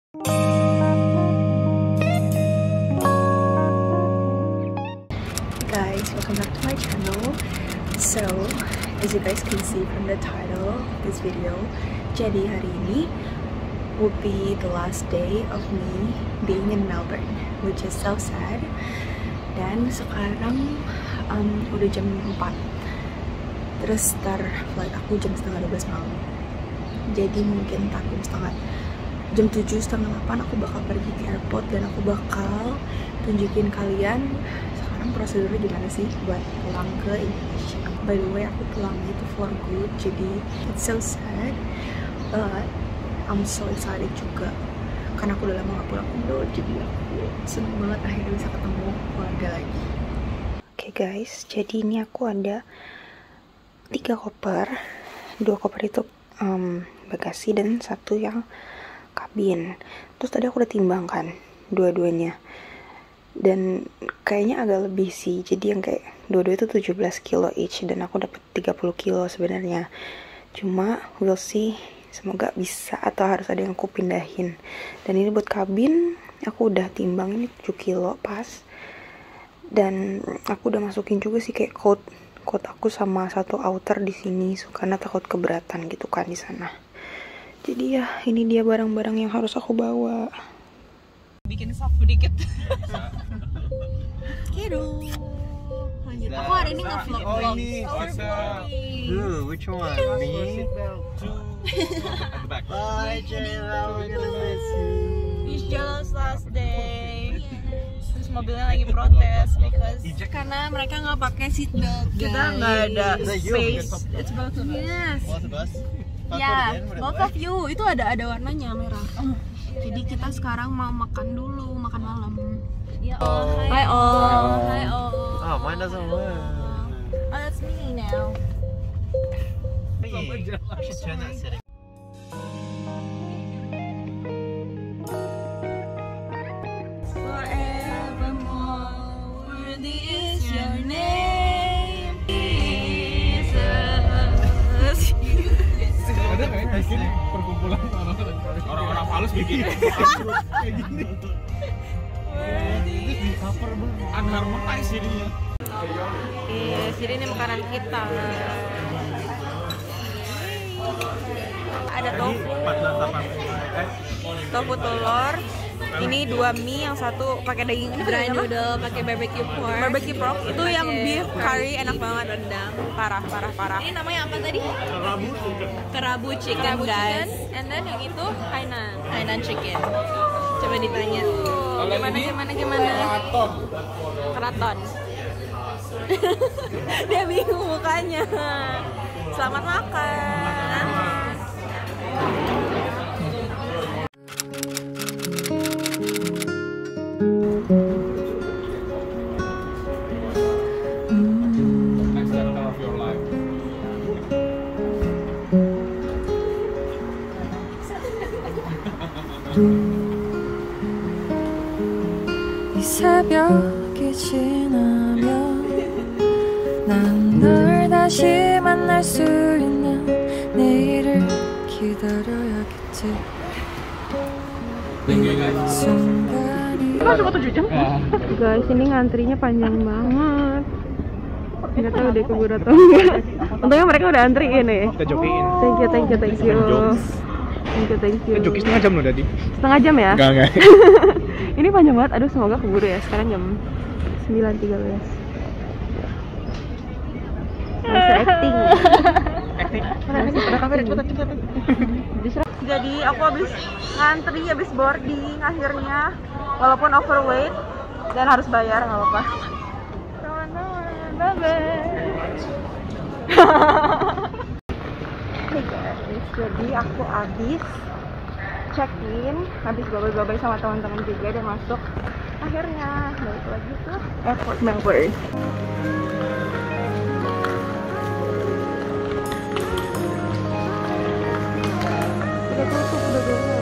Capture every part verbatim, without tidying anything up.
Guys, welcome back to my channel. So, as you guys can see from the title of this video, jadi hari ini will be the last day of me being in Melbourne, which is so sad. Dan sekarang um, udah jam empat. Terus start flight aku jam setengah dua belas malam. Jadi mungkin tak jam setengah jam tujuh setengah delapan aku bakal pergi ke airport dan aku bakal tunjukin kalian sekarang prosedurnya gimana sih buat pulang ke Indonesia. By the way, aku pulang itu for good, jadi it's so sad but I'm so excited juga karena aku udah lama gak pulang Indo, jadi aku seneng banget akhirnya bisa ketemu keluarga lagi. Oke okay guys, jadi ini aku ada tiga koper, dua koper itu um, bagasi dan satu yang kabin. Terus tadi aku udah timbangkan dua-duanya dan kayaknya agak lebih sih, jadi yang kayak dua-dua itu tujuh belas kilo each dan aku dapat tiga puluh kilo sebenarnya. Cuma we'll see, semoga bisa atau harus ada yang aku pindahin. Dan ini buat kabin aku udah timbang, ini tujuh kilo pas. Dan aku udah masukin juga sih kayak coat coat aku sama satu outer di sini, so, karena takut keberatan gitu kan di sana. Jadi ya, ini dia barang-barang yang harus aku bawa. Bikin sop sedikit. Kero. Lanjut. Aku hari ini nge-vlog. Oh ini, what's up? Ooh, which one? Me? At the back. Bye, Jayla. We're gonna miss you. It's just last day. Terus mobilnya lagi protes because karena mereka nggak pakai seatbelt. Kita nggak ada space. It's both of us. Yes. Both of us? Ya, both of you. Itu ada ada warnanya merah. Jadi kita sekarang mau makan dulu, makan malam. Ya, oh, hi all. Hi all. Oh, mine doesn't work. Oh, that's me now. Hey, you should turn that setting. Forevermore, worthy is your name, Jesus. Ada kayak bikin perkumpulan orang-orang halus bikin kayak gini. Itu di cover banget, unharmonize jadinya. Oke, jadi ini makanan kita. Ada tofu, tofu telur. Ini dua mie, yang satu pakai daging ini dry noodle, pakai barbecue pork. Barbecue pork itu yang beef curry enak banget, rendang. Parah, parah, parah. Ini namanya apa tadi? Kerabu chicken. Kerabu chicken, guys. And then yang itu Hainan. Hainan chicken. Coba ditanya. Gimana gimana gimana? Keraton. Keraton. Dia bingung mukanya. Selamat makan. 이 새벽이 지나면 난 널 다시 만날 수 있는 내일을 기다려야겠지. 순간이 Guys, ini ngantrinya panjang banget. Nggak tahu deh keburu atau enggak. Untungnya mereka udah antri ini. Kita jokiin. Thank you, thank you, thank you. Thank you, thank you. Joki setengah jam loh tadi. Setengah jam ya? Enggak, enggak. Ini panjang banget. Aduh, semoga keburu ya. Sekarang jam sembilan tiga belas. Masa acting. Acting. Ada kamera, cepetan, cepetan. Jadi aku habis ngantri, habis boarding akhirnya, walaupun overweight dan harus bayar, nggak apa-apa. Teman-teman, bye-bye. Hey guys, jadi aku habis check-in, habis babai-babai sama teman-teman juga dan masuk. Akhirnya balik lagi ke airport Melbourne. Udah tutup, udah gelap.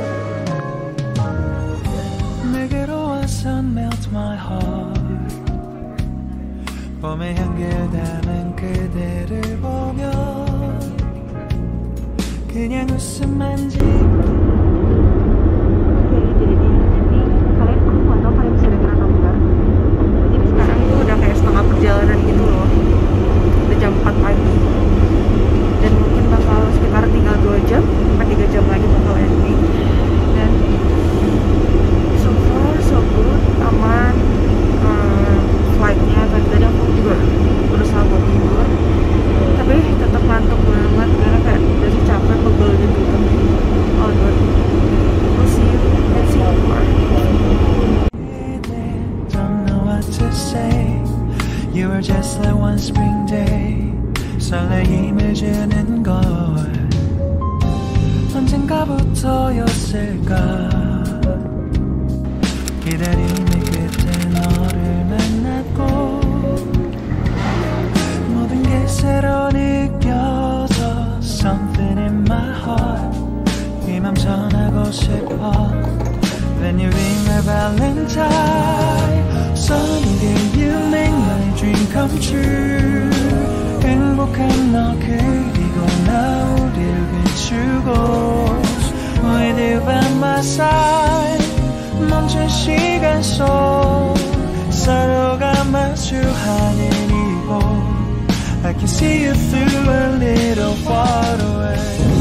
내게로 와서 melt my heart. 봄의 향기 담은 그대를 보며 그냥 웃음만 짓고. Oke, one spring day 설레임을 주는 걸 언젠가부터였을까 기다림의 끝에 너를 만났고 모든 게 새로 느껴져 Something in my heart 이 맘 전하고 싶어 Then you ring my valentine Someday you make my dream come true 행복한 너 그리고 나 우릴 비추고 With you by my side 멈춘 시간 속 서로가 마주하는 이곳 I can see you through a little far away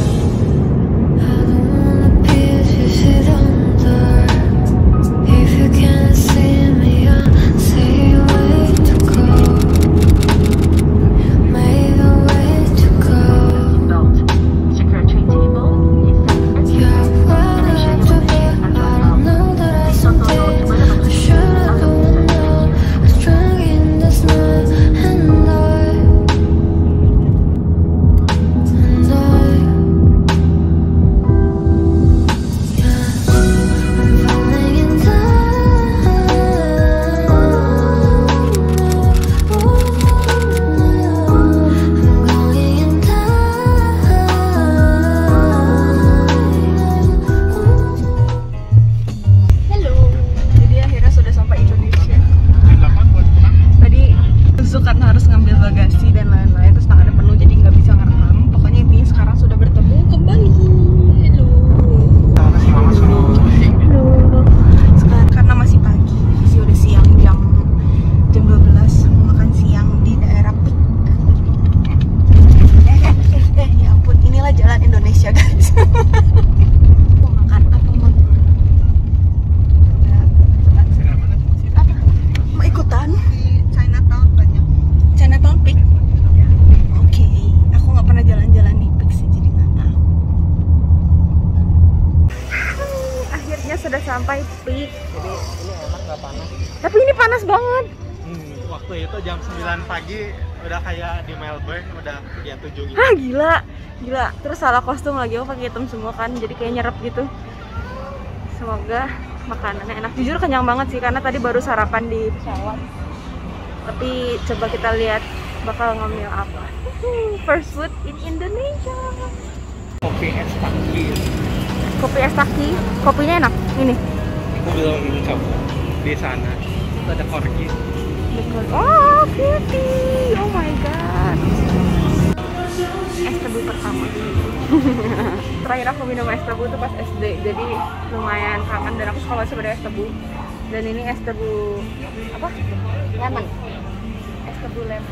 Sudah sampai peak. Jadi ini enak nggak panas. Tapi ini panas banget. Hmm, waktu itu jam sembilan pagi udah kayak di Melbourne udah dia tujuh gitu. Ah gila, gila. Terus salah kostum lagi, aku pakai hitam semua kan, jadi kayak nyerap gitu. Semoga makanannya enak. Jujur kenyang banget sih karena tadi baru sarapan di pesawat. Tapi coba kita lihat bakal ngemil apa. First food in Indonesia. Kopi es taki. Kopi es taki, kopinya enak. Ini. Aku belum coba di sana. Itu ada corgi. Oh, cutie. Oh my god. Es tebu pertama. Terakhir aku minum es tebu itu pas S D, jadi lumayan kangen dan aku suka banget sebenarnya es tebu. Dan ini es tebu apa? Lemon. Es tebu lemon.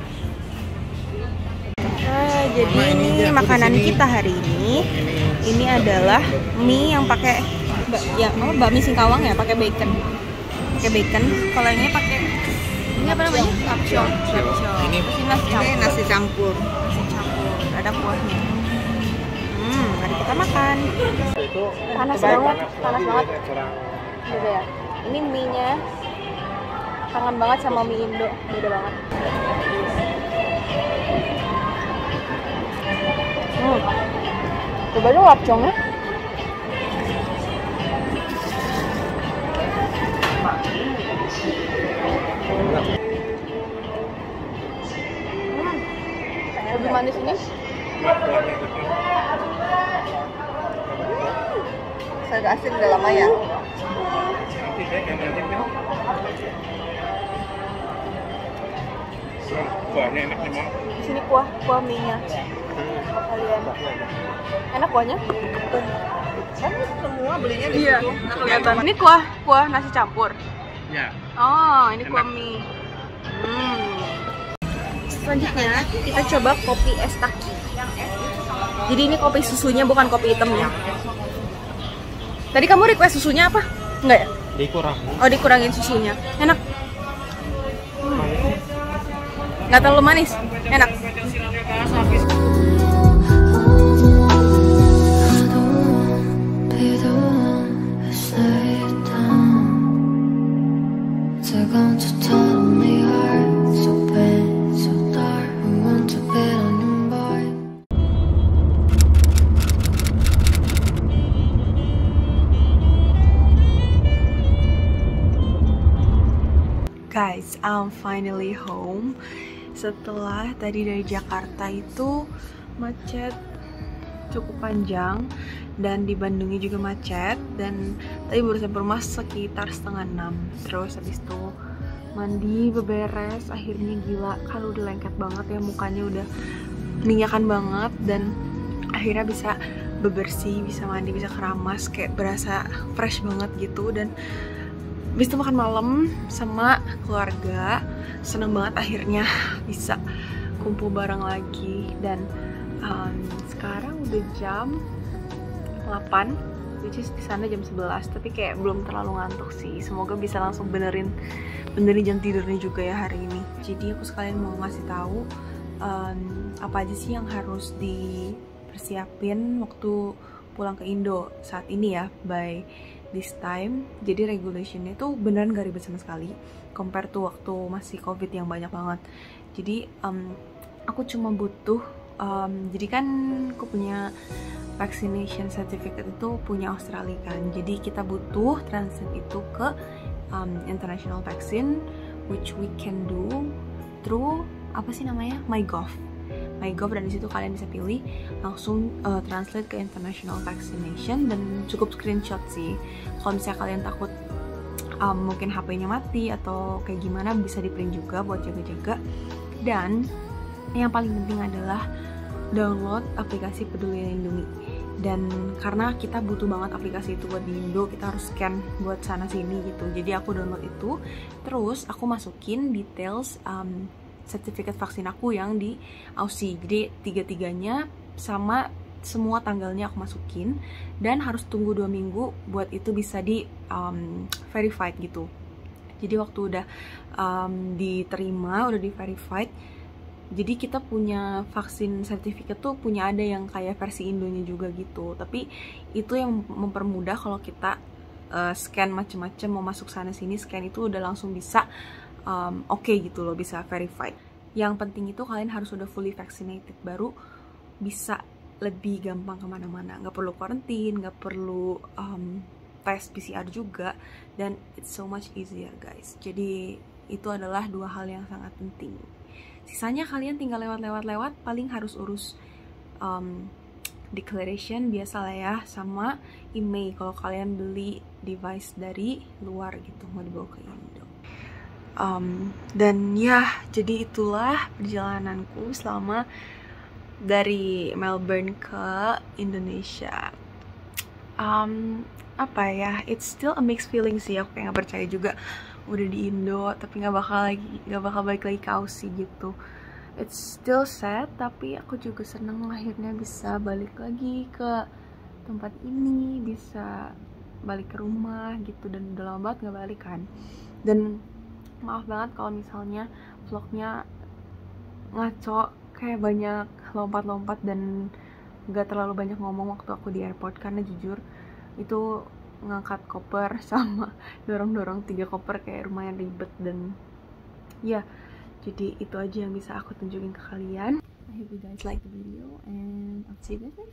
Nah, jadi ini makanan kita hari ini. Ini adalah mie yang pakai ya apa bakmi Singkawang ya, pakai bacon. Pakai bacon. Kalau ini pakai ini apa namanya? Kapsyong. Ini nasi campur. Ini nasi campur. Nasi campur. Ada kuahnya. Hmm, mari kita makan. Panas banget, panas banget. Beda ya. Ini mie-nya kangen banget sama mie Indo, beda banget. Hmm. Coba dong lapcongnya. Hmm. Lebih manis ini. Saya agak asin udah lama ya. Kuahnya enak nih, Mang. Di sini kuah kuah mie-nya. Kalian. Enak kuahnya? Kan semua belinya di Iya, situ. kelihatan. Ini kuah kuah nasi campur. Ya. Oh, ini kuah mie. Hmm. Selanjutnya kita coba kopi es taki. Jadi ini kopi susunya bukan kopi hitamnya. Tadi kamu request susunya apa? Enggak ya? Dikurang. Oh, dikurangin susunya. Enak. Hmm. Nggak terlalu manis. Enak. 뜨거운 듯한 네 heart so bad Guys, I'm finally home. Setelah tadi dari Jakarta itu macet cukup panjang, dan di Bandungnya juga macet, dan tadi baru sampai rumah sekitar setengah enam. Terus habis itu mandi, beberes, akhirnya gila kan udah lengket banget ya, mukanya udah minyakan banget, dan akhirnya bisa bebersih, bisa mandi, bisa keramas, kayak berasa fresh banget gitu. Dan habis itu makan malam sama keluarga, seneng banget akhirnya bisa kumpul bareng lagi. Dan um, sekarang udah jam delapan, which is di sana jam sebelas, tapi kayak belum terlalu ngantuk sih. Semoga bisa langsung benerin benerin jam tidurnya juga ya hari ini. Jadi aku sekalian mau ngasih tahu um, apa aja sih yang harus dipersiapin waktu pulang ke Indo saat ini ya, by this time. Jadi regulationnya tuh beneran gak ribet sama sekali compare to waktu masih covid yang banyak banget. Jadi um, aku cuma butuh um, jadi kan aku punya vaccination certificate itu punya Australia kan, jadi kita butuh translate itu ke um, international vaccine, which we can do through apa sih namanya, MyGov MyGov, dan disitu kalian bisa pilih langsung uh, translate ke international vaccination, dan cukup screenshot sih. Kalau misalnya kalian takut um, mungkin H P-nya mati atau kayak gimana, bisa di print juga buat jaga-jaga. Dan yang paling penting adalah download aplikasi Peduli Lindungi. Dan karena kita butuh banget aplikasi itu buat di Indo, kita harus scan buat sana sini gitu. Jadi aku download itu, terus aku masukin details um, sertifikat vaksin aku yang di Aussie. Jadi tiga-tiganya sama semua tanggalnya aku masukin, dan harus tunggu dua minggu buat itu bisa di um, verified gitu. Jadi waktu udah um, diterima, udah di verified, jadi kita punya vaksin sertifikat tuh punya ada yang kayak versi Indonya juga gitu. Tapi itu yang mempermudah kalau kita uh, scan macem-macem, mau masuk sana sini scan itu udah langsung bisa um, oke okay gitu loh, bisa verified. Yang penting itu kalian harus udah fully vaccinated, baru bisa lebih gampang kemana-mana. Nggak perlu quarantine, nggak perlu um, tes P C R juga, dan it's so much easier guys. Jadi itu adalah dua hal yang sangat penting. Sisanya kalian tinggal lewat-lewat-lewat, paling harus urus um, declaration biasa lah ya, sama email kalau kalian beli device dari luar gitu, mau dibawa ke Indo. Um, dan ya, jadi itulah perjalananku selama dari Melbourne ke Indonesia. Um, apa ya, it's still a mixed feeling sih, aku kayak gak percaya juga udah di Indo tapi nggak bakal lagi nggak bakal balik lagi ke Aussie gitu. It's still sad, tapi aku juga seneng akhirnya bisa balik lagi ke tempat ini, bisa balik ke rumah gitu, dan udah lama banget nggak balik kan. Dan maaf banget kalau misalnya vlognya ngaco, kayak banyak lompat-lompat dan nggak terlalu banyak ngomong waktu aku di airport, karena jujur itu ngangkat koper sama dorong-dorong tiga koper kayak lumayan ribet. Dan ya, jadi itu aja yang bisa aku tunjukin ke kalian. I hope you guys like the video, and I'll see you guys next.